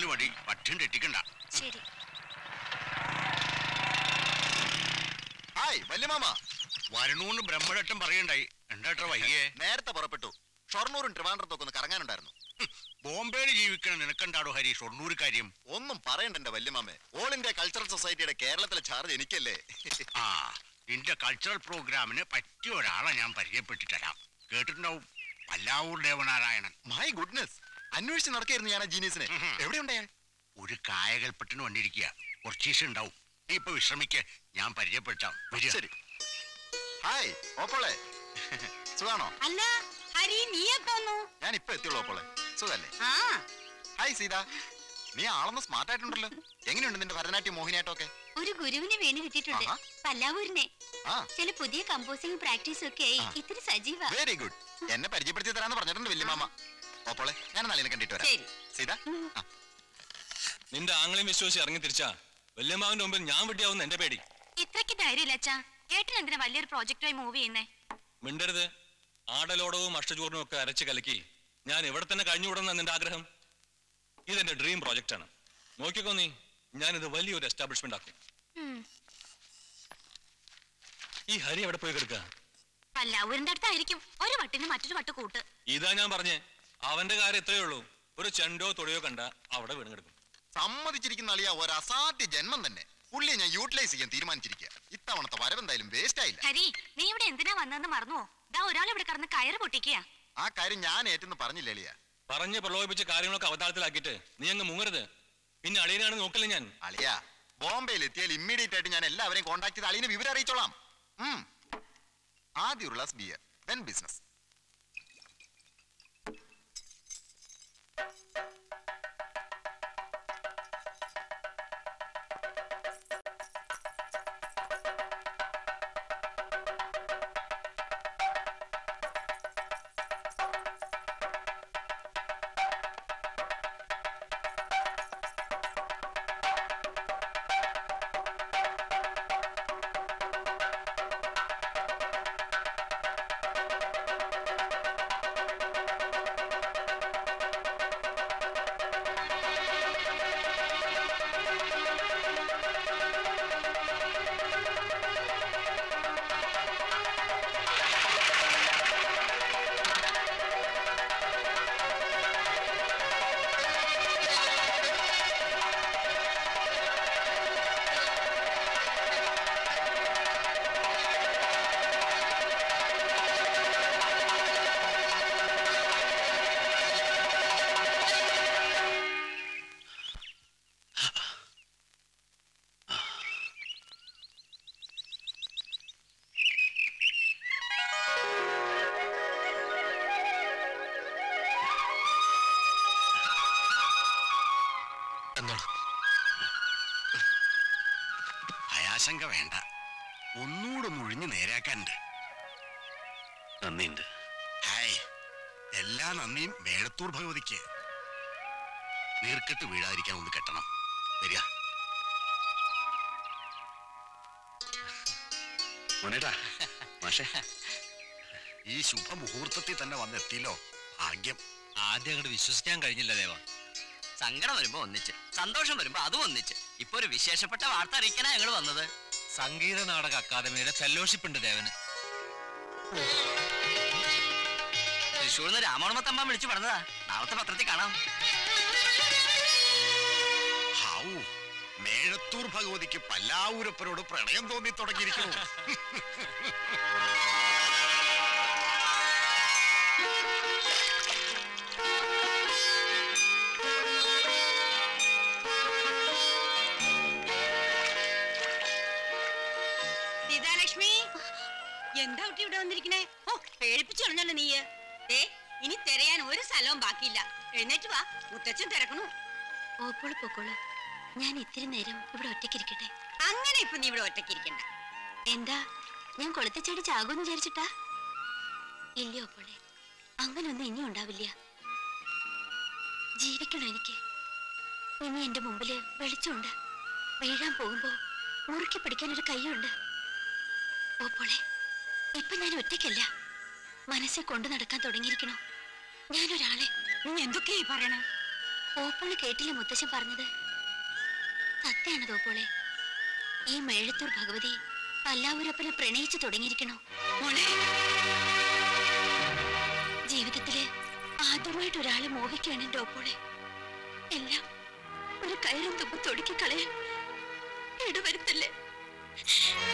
കൂടുതൽ മതി, പറ്റും തെറ്റിക്കണ്ട. ശരി. ഹായ് വല്യമാമ. വരണൂന്ന് ബ്രഹ്മദത്തം പറയണ്ടായി. എന്താ വൈകിയേ? നേരത്തെ പുറപ്പെട്ടു. ഷൊർണൂരും ട്രിവാൻഡ്രത്തൊക്കെ ഒന്ന് കറങ്ങാനുണ്ടായിരുന്നു. ബോംബെയിൽ ജീവിക്കണം നിനക്കെന്താടോ ഹരി ഷൊർണൂർ കാര്യം? ഒന്നും പറയണ്ട എന്റെ വല്യമാമേ. ഓൾ ഇന്ത്യ കൾച്ചറൽ സൊസൈറ്റിയുടെ കേരളത്തിലെ ചാർജ് എനിക്കല്ലേ. ആ, നിന്റെ കൾച്ചറൽ പ്രോഗ്രാമിന് പറ്റിയ ഒരാളെ ഞാൻ പരിചയപ്പെട്ടി തരാം. കേട്ടിട്ടുണ്ടാവും, പല്ലാവൂർ ദേവനാരായണൻ. മൈ ഗുഡ്നസ്, അന്വേഷിച്ച് നടക്കായിരുന്നു ഞാൻ ആ ജീനിയസിനെ. എവിടെയുണ്ടായാൽ? ഒരു കായകൽപ്പട്ടിന് വന്നിരിക്കുക, കുറച്ച് ദിവസം ഉണ്ടാവും. നീ ഇപ്പൊ വിശ്രമിക്ക, ഞാൻ പരിചയപ്പെടുത്താം. ശരി. ഹായ് ഓപ്പോളെ, സുഖാണോ? അല്ല ഹരി, നീ എപ്പോന്നു? ഞാൻ ഇപ്പൊ എത്തിയുള്ളൂ ഓപ്പോളെ. സുഖല്ലേ? ഹായ് സീത, നീ ആളൊന്ന് സ്മാർട്ട് ആയിട്ടുണ്ടല്ലോ. എങ്ങനെയുണ്ട് നിന്റെ ഭരതനാട്യം മോഹിനിയാട്ടം ഒക്കെ? ഒരു ഗുരുവിനെ വീണ് കിട്ടിയിട്ടുണ്ട്, പല്ലാവൂരിനെ. ചില പുതിയ കമ്പോസിംഗ് പ്രാക്ടീസും ഒക്കെ ഇത്തിരി സജീവ. Very good. എന്നെ പരിചയപ്പെടുത്തി തരാന്ന് പറഞ്ഞിട്ടുണ്ട് വല്യമാമ. ഓപ്പോളെ, ഞാൻ നളിനെ കണ്ടിട്ട് വരാം. സീത, നിന്റെ ആങ്ങളെയും വിശ്വസിച്ച് ഇറങ്ങി തിരിച്ചാ വല്യമാവിന്റെ മുമ്പിൽ ഞാൻ വിട്ടിയാവുന്ന എന്റെ പേടി. ഇത്രയ്ക്ക് ധൈര്യമില്ല അച്ഛാ. ഏട്ടൻ എന്തിനാ വലിയൊരു പ്രോജക്റ്റായി മൂവ് ചെയ്യുന്നേ? മിണ്ടരുത്. ആടലോടവും അഷ്ടചൂർണവും ഒക്കെ അരച്ച് കലക്കി ഞാൻ ഇവിടെ തന്നെ കഴിഞ്ഞുകൂടുന്ന നിന്റെ ആഗ്രഹം? ഇതെന്റെ ഡ്രീം പ്രോജക്റ്റ് ആണ്. നോക്കിക്കോ നീ, ഞാനിത് വലിയൊരു എസ്റ്റാബ്ലിഷ്മെന്റ് ആക്കും. ഈ ഹരി എവിടെ പോയി കിടക്കുക? പല്ലാവൂരിന്റെ അടുത്തായിരിക്കും. ഒരു വട്ടിന് മറ്റൊരു വട്ട് കൂട്ട്. ഇതാ ഞാൻ പറഞ്ഞേ, അവന്റെ കാര്യം എത്രയേ ഉള്ളൂ. ഒരു ചെണ്ടോ തൊടിയോ കണ്ട അവിടെ വീണ് കിടക്കും. സമ്മതിച്ചിരിക്കുന്ന അളിയ ഒരു അസാധ്യ ജന്മം തന്നെ. പുള്ളിയെ ഞാൻ യൂട്ടിലൈസ് ചെയ്യാൻ തീരുമാനിച്ചിരിക്കുക. ഇത്തവണത്തെ വരവെന്തായാലും വേസ്റ്റ് ആയില്ല. ഹരി, നീ ഇവിടെ എന്തിനാ വന്നതെന്ന് മറന്നുവോ? ദാ ഒരാൾ ഇവിടെ കടന്ന് കയറ് പൊട്ടിക്കുക. ആ കാര്യം ഞാൻ ഏറ്റെന്ന് പറഞ്ഞില്ല അളിയ. പറഞ്ഞ് പ്രലോഭിപ്പിച്ച കാര്യങ്ങളൊക്കെ അവതാളത്തിലാക്കിയിട്ട് നീ അങ്ങ് മുങ്ങരുത്. പിന്നെ അളിയനാണ് നോക്കില്ല ഞാൻ. അളിയ, ബോംബെയിൽ എത്തിയാൽ ഇമ്മീഡിയറ്റ് ആയിട്ട് ഞാൻ എല്ലാവരെയും കോൺടാക്ട് ചെയ്ത് അളിയനെ വിവരം അറിയിച്ചോളാം. ആദ്യം ഒരു ഗ്ലാസ് ബിയർ, ദെൻ ബിസിനസ്. ആശങ്ക വേണ്ട, ഒന്നുകൂടെ മുഴിഞ്ഞ് നേരാക്കാനുണ്ട്. നന്ദിയുണ്ട്. ഹായ്, എല്ലാ നന്ദിയും മേഴത്തൂർ ഭഗവതിക്ക്. നീർക്കെട്ട് വീഴാതിരിക്കാൻ ഒന്ന് കെട്ടണം. വരിക. ഈ ശുഭമുഹൂർത്തത്തിൽ തന്നെ വന്നെത്തിയല്ലോ, ഭാഗ്യം. ആദ്യം അങ്ങോട്ട് വിശ്വസിക്കാൻ കഴിഞ്ഞില്ല ദേവ. സങ്കടം വരുമ്പോ ഒന്നിച്ച്, സന്തോഷം വരുമ്പോ അതും ഒന്നിച്ച്. ഇപ്പൊ ഒരു വിശേഷപ്പെട്ട വാർത്ത അറിയിക്കാനാ ഞങ്ങൾ വന്നത്. സംഗീത നാടക അക്കാദമിയുടെ ഫെലോഷിപ്പ് ഉണ്ട് ദേവന്. തൃശ്ശൂർന്ന് രാമോണമത്തമ്മ വിളിച്ചു പറഞ്ഞതാ. നാളത്തെ പത്രത്തിൽ കാണാം. മേഴത്തൂർ ഭഗവതിക്ക് പല്ലാവൂരപ്പനോട് പ്രണയം തോന്നി തുടങ്ങിയിരിക്കുന്നു. എന്താ കുട്ടി ഇവിടെ വന്നിരിക്കണേ? ഓ, പേടിപ്പിച്ചു കളഞ്ഞല്ലോ നീ. ഇനി തിരയാൻ ഒരു സ്ഥലവും ബാക്കിയില്ല. എഴുന്നേറ്റ് വാ, മുത്തച്ഛൻ തിരക്കണു. ഓപ്പോള് പൊക്കോളൂ, ഞാൻ ഇത്തിരി നേരം ഇവിടെ ഒറ്റയ്ക്കിരിക്കട്ടെ. അങ്ങനെ ഇപ്പൊ നീ ഇവിടെ ഒറ്റയ്ക്കിരിക്കണ്ട. എന്താ, ഞാൻ കൊളുത്തച്ചേടി ചാകുമെന്ന് വിചാരിച്ചിട്ടാ? ഇല്ല ഓപ്പോളെ, അങ്ങനൊന്നും ഇനി ഉണ്ടാവില്ല. ജീവിക്കണം എനിക്ക്. ഇനി എന്റെ മുമ്പില് വെളിച്ചമുണ്ട്. വീഴാൻ പോകുമ്പോ മുറുക്കി പിടിക്കാനൊരു കൈയുണ്ട്. ഓപ്പോളെ, ഇപ്പൊ ഞാൻ ഒറ്റയ്ക്കല്ല, മനസ്സിൽ കൊണ്ടു നടക്കാൻ തുടങ്ങിയിരിക്കണോ ഞാനൊരാളെ. നീ എന്തൊക്കെയായി പറയണേ? ഓപ്പോള് കേട്ടില്ലേ മുത്തശ്ശൻ പറഞ്ഞത്? സത്യാണ് തോപ്പോളെ. ഈ മേഴത്തൂർ ഭഗവതി പല്ലാവൂരപ്പനെ പ്രണയിച്ചു തുടങ്ങിയിരിക്കണോ മോളെ? ജീവിതത്തില് ആദ്യമായിട്ട് ഒരാളെ മോഹിക്കാണ് എന്റെ ഓപ്പോളെ. എല്ലാം ഒരു കയറും തുമ്പ് തൊടുക്കി കളയാൻ ഇടവരുത്തല്ലേ.